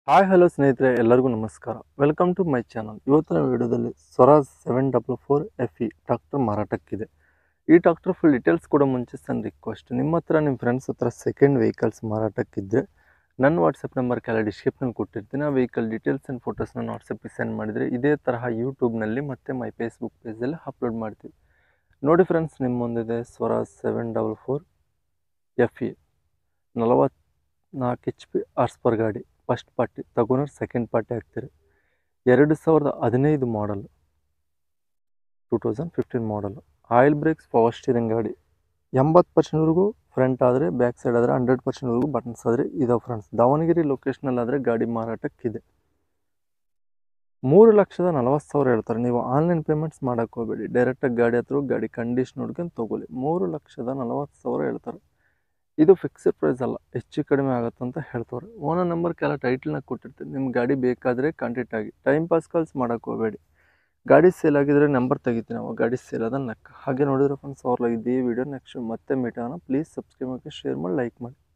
Hi hello ಸ್ನೇಹಿತರೆ, ಎಲ್ಲರಿಗೂ ನಮಸ್ಕಾರ. Welcome to my channel. ಇವತ್ತಿನ ವಿಡಿಯೋದಲ್ಲಿ ಸ್ವರಾಜ್ 744 FE ಟ್ರಾಕ್ಟರ್ ಮಾರಾಟಕ್ಕಿದೆ. ಈ ಟ್ರಾಕ್ಟರ್ ಫುಲ್ ಡೀಟೇಲ್ಸ್ ಕೂಡ ಮುಂಚೆ ಸಣ್ಣ ರಿಕ್ವೆಸ್ಟ್, ನಿಮ್ಮ ಹತ್ರ ನಿಮ್ಮ ಫ್ರೆಂಡ್ಸ್ ಹತ್ರ ಸೆಕೆಂಡ್ ವೆಹಿಕಲ್ಸ್ ಮಾರಾಟಕ್ಕಿದ್ದರೆ ನನ್ನ ವಾಟ್ಸಪ್ ನಂಬರ್ ಕೆಲ ಡಿಸ್ಕ್ರಿಪ್ಷನ್ ಕೊಟ್ಟಿರ್ತೀನಿ. ಆ ವೆಹಿಕಲ್ ಡೀಟೇಲ್ಸ್ ಆ್ಯಂಡ್ ಫೋಟೋಸ್ನ ವಾಟ್ಸಪ್ಗೆ ಸೆಂಡ್ ಮಾಡಿದರೆ ಇದೇ ತರಹ ಯೂಟ್ಯೂಬ್ನಲ್ಲಿ ಮತ್ತು ಮೈ ಫೇಸ್ಬುಕ್ ಪೇಜಲ್ಲಿ ಅಪ್ಲೋಡ್ ಮಾಡ್ತೀವಿ. ನೋಡಿ ಫ್ರೆಂಡ್ಸ್, ನಿಮ್ಮ ಮುಂದಿದೆ Swaraj 744 FE 44 HP horse per ಗಾಡಿ. ಫಸ್ಟ್ ಪಾರ್ಟಿ ತಗೊಂಡ್ರೆ ಸೆಕೆಂಡ್ ಪಾರ್ಟಿ ಆಗ್ತೀರಿ. 2015 ಮಾಡಲ್, 2015 ಮಾಡಲು. ಆಯಿಲ್ ಬ್ರೇಕ್ಸ್, ಪವರ್ ಸ್ಟೀರಿಂಗ್ ಗಾಡಿ. 80%ವರೆಗೂ ಫ್ರಂಟ್ ಆದರೆ, ಬ್ಯಾಕ್ ಸೈಡ್ ಆದರೆ 100%ವರೆಗೂ ಬಟನ್ಸ್ ಆದರೆ ಇದಾವೆ ಫ್ರೆಂಡ್ಸ್. ದಾವಣಗೆರೆ ಲೊಕೇಶನಲ್ಲಾದರೆ ಗಾಡಿ ಮಾರಾಟಕ್ಕಿದೆ. 3,40,000 ಹೇಳ್ತಾರೆ. ನೀವು ಆನ್ಲೈನ್ ಪೇಮೆಂಟ್ಸ್ ಮಾಡೋಕ್ಕೆ ಹೋಗಬೇಡಿ, ಡೈರೆಕ್ಟಾಗಿ ಗಾಡಿ ಹತ್ರ ಗಾಡಿ ಕಂಡೀಷನ್ ನೋಡ್ಕೊಂಡು ತೊಗೊಳ್ಳಿ. 3,40,000 ಹೇಳ್ತಾರೆ. ಇದು ಫಿಕ್ಸ್ಡ್ ಪ್ರೈಸ್ ಅಲ್ಲ, ಹೆಚ್ಚು ಕಡಿಮೆ ಆಗುತ್ತೆ ಅಂತ ಹೇಳ್ತವ್ರೆ. ಓನರ್ ನಂಬರ್ ಕೆಲ ಟೈಟಲ್ನಾಗ ಕೊಟ್ಟಿರ್ತೀನಿ. ನಿಮ್ಮ ಗಾಡಿ ಬೇಕಾದರೆ ಕಾಂಟ್ಯಾಕ್ಟ್ ಆಗಿ. ಟೈಮ್ ಪಾಸ್ ಕಾಲ್ಸ್ ಮಾಡೋಕ್ಕೆ ಹೋಗಬೇಡಿ. ಗಾಡಿ ಸೇಲ್ ಆಗಿದ್ರೆ ನಂಬರ್ ತೆಗಿತೀನಿ, ನಾವು ಗಾಡಿ ಸೇಲ್ ಅದ ಲೆಕ್ಕ. ಹಾಗೆ ನೋಡಿದ್ರೆ ಫ್ರೆಂಡ್ಸ್, ಅವ್ರಲ್ಲ ಇದೇ ವಿಡಿಯೋ ನೆಕ್ಸ್ಟ್ ಮತ್ತೆ ಮೀಟ್ ಆಗೋಣ. ಪ್ಲೀಸ್ ಸಬ್ಸ್ಕ್ರೈಬ್ ಮಾಡಿ, ಶೇರ್ ಮಾಡಿ, ಲೈಕ್ ಮಾಡಿ.